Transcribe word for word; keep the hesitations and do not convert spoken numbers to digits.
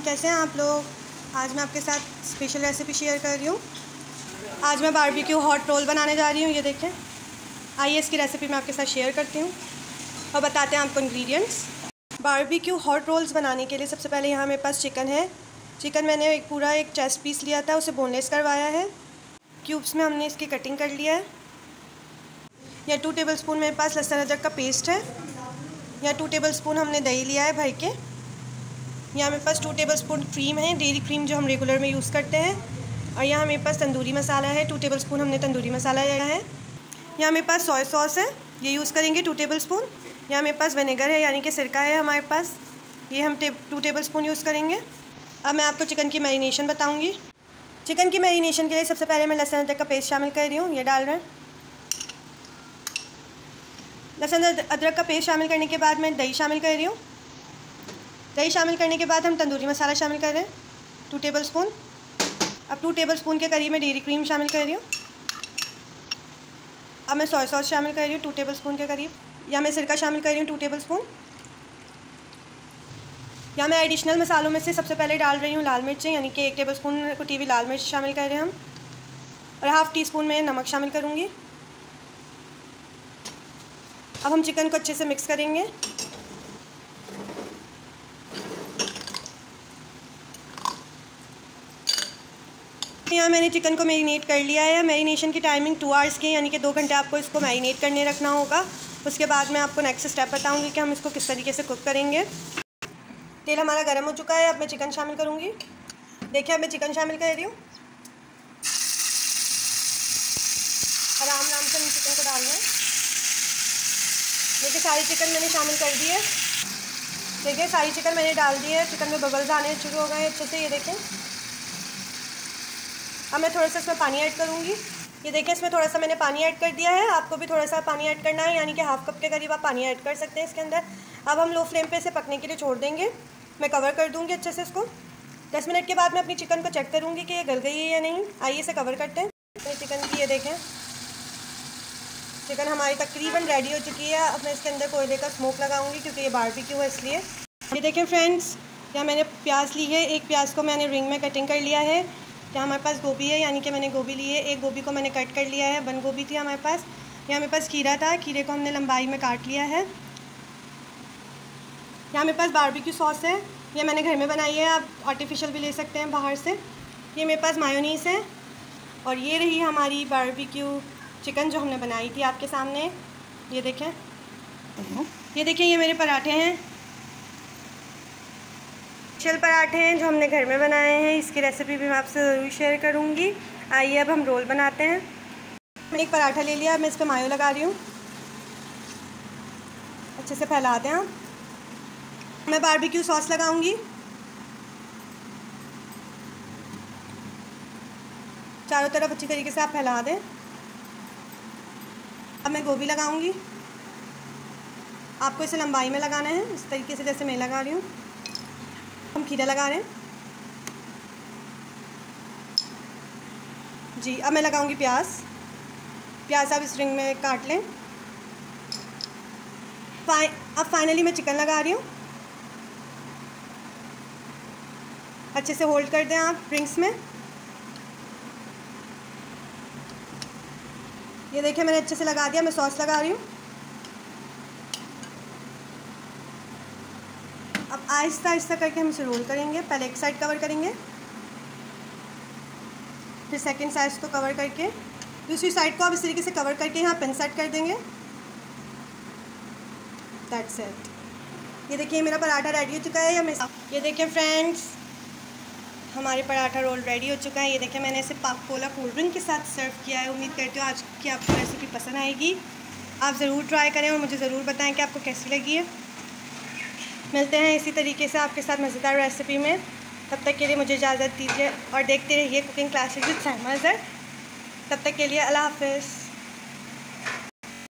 कैसे हैं आप लोग। आज मैं आपके साथ स्पेशल रेसिपी शेयर कर रही हूँ। आज मैं बारबेक्यू हॉट रोल बनाने जा रही हूँ। ये देखें, आइए इसकी रेसिपी मैं आपके साथ शेयर करती हूँ और बताते हैं आपको इंग्रेडिएंट्स। बारबेक्यू हॉट रोल्स बनाने के लिए सबसे पहले यहाँ मेरे पास चिकन है। चिकन मैंने एक पूरा एक चेस्ट पीस लिया था, उसे बोनलेस करवाया है। क्यूब्स में हमने इसकी कटिंग कर लिया है। या टू टेबल स्पून मेरे पास लहसुन अदरक का पेस्ट है। या टू टेबल स्पून हमने दही लिया है भर के। यहाँ मेरे पास टू टेबल स्पून क्रीम है, डेयरी क्रीम जो हम रेगुलर में यूज़ करते हैं। और यहाँ मेरे पास तंदूरी मसाला है, टू टेबल स्पून हमने तंदूरी मसाला लिया है। यहाँ मेरे पास सोया सॉस है, ये यूज़ करेंगे टू टेबल स्पून। यहाँ मेरे पास विनेगर है यानी कि सिरका है हमारे पास, ये हम टे, टू टेबल स्पून यूज़ करेंगे। अब मैं आपको चिकन की मैरिनेशन बताऊँगी। चिकन की मैरिनेशन के लिए सबसे पहले मैं लहसुन अदरक का पेस्ट शामिल कर रही हूँ, ये डाल रहे हैं। लहसुन अदरक का पेस्ट शामिल करने के बाद मैं दही शामिल कर रही हूँ। दही शामिल करने के बाद हम तंदूरी मसाला शामिल कर रहे हैं, टू टेबल स्पून। अब टू टेबल स्पून के करीब मैं डेयरी क्रीम शामिल कर रही हूँ। अब मैं सोया सॉस शामिल कर रही हूँ टू टेबल स्पून के करीब। या मैं सिरका शामिल कर रही हूँ टू टेबल स्पून। या मैं एडिशनल मसालों में से सबसे पहले डाल रही हूँ लाल मिर्चें, यानी कि एक टेबल स्पून कुटी हुई लाल मिर्च शामिल कर रहे हैं हम। और हाफ़ टी स्पून में नमक शामिल करूँगी। अब हम चिकन को अच्छे से मिक्स करेंगे। यहाँ मैंने चिकन को मैरिनेट कर लिया है। मैरिनेशन की टाइमिंग टू आवर्स की, यानी कि दो घंटे आपको इसको मैरिनेट करने रखना होगा। उसके बाद मैं आपको नेक्स्ट स्टेप बताऊंगी कि हम इसको किस तरीके से कुक करेंगे। तेल हमारा गर्म हो चुका है, अब मैं चिकन शामिल करूँगी। देखिए, अब मैं चिकन शामिल कर रही हूँ। आराम आराम से चिकन को डालना है। देखिए, सारी चिकन मैंने शामिल कर दी है। देखिए, सारी चिकन मैंने डाल दी है। चिकन में बबल्स आने शुरू हो गए हैं अच्छे से, ये देखें। अब मैं थोड़ा सा इसमें पानी ऐड करूँगी। ये देखें, इसमें थोड़ा सा मैंने पानी ऐड कर दिया है। आपको भी थोड़ा सा पानी ऐड करना है, यानी कि हाफ़ कप के करीब आप पानी ऐड कर सकते हैं इसके अंदर। अब हम लो फ्लेम पे इसे पकने के लिए छोड़ देंगे। मैं कवर कर दूँगी अच्छे से इसको। दस मिनट के बाद मैं अपनी चिकन को चेक करूँगी कि ये गल गई है या नहीं। आइए इसे कवर करते हैं। अपनी चिकन की ये देखें, चिकन हमारी तकरीबन रेडी हो चुकी है। अब मैं इसके अंदर कोयले का स्मोक लगाऊंगी क्योंकि ये बारबेक्यू है इसलिए। ये देखें फ्रेंड्स, यहाँ मैंने प्याज ली है। एक प्याज को मैंने रिंग में कटिंग कर लिया है। यहाँ हमारे पास गोभी है, यानी कि मैंने गोभी ली है। एक गोभी को मैंने कट कर लिया है, बंद गोभी थी हमारे पास। यहाँ मेरे पास खीरा था, खीरे को हमने लंबाई में काट लिया है। यहाँ मेरे पास बारबेक्यू सॉस है, ये मैंने घर में बनाई है। आप आर्टिफिशियल भी ले सकते हैं बाहर से। ये मेरे पास मायोनीस है। और ये रही हमारी बारबेक्यू चिकन जो हमने बनाई थी आपके सामने। ये देखें, ये देखिए, ये मेरे पराठे हैं। स्पेशल पराठे हैं जो हमने घर में बनाए हैं। इसकी रेसिपी भी मैं आपसे ज़रूर शेयर करूँगी। आइए अब हम रोल बनाते हैं। मैंने एक पराठा ले लिया, मैं इस पर मायो लगा रही हूँ। अच्छे से फैला दें आप। मैं बारबेक्यू सॉस लगाऊंगी। चारों तरफ अच्छी तरीके से आप फैला दें। अब मैं गोभी लगाऊंगी। आपको इसे लंबाई में लगाना है, इस तरीके से जैसे मैं लगा रही हूँ। हम खीरा लगा रहे हैं जी। अब मैं लगाऊंगी प्याज। प्याज आप इस रिंग में काट लें। फाइ अब फाइनली मैं चिकन लगा रही हूँ। अच्छे से होल्ड कर दें आप रिंग्स में। ये देखिए, मैंने अच्छे से लगा दिया। मैं सॉस लगा रही हूँ। अब आहिस्ता आहिस्ता करके हम इसे रोल करेंगे। पहले एक साइड कवर करेंगे, फिर सेकंड साइड को कवर करके दूसरी साइड को आप इस तरीके से कवर करके यहाँ पिन सेट कर देंगे। That's it. ये देखिए, मेरा पराठा रेडी हो चुका है। या मैं ये देखिए फ्रेंड्स, हमारे पराठा रोल रेडी हो चुका है। ये देखिए, मैंने इसे पाक कोला कोल्ड ड्रिंक के साथ सर्व किया है। उम्मीद करती हूँ आज की आपको रेसिपी पसंद आएगी। आप ज़रूर ट्राई करें और मुझे ज़रूर बताएं कि आपको कैसी लगी है। मिलते हैं इसी तरीके से आपके साथ मज़ेदार रेसिपी में। तब तक के लिए मुझे इजाज़त दीजिए और देखते रहिए cooking classes with Sahma Azhar. तब तक के लिए अल्लाह हाफ़िज़।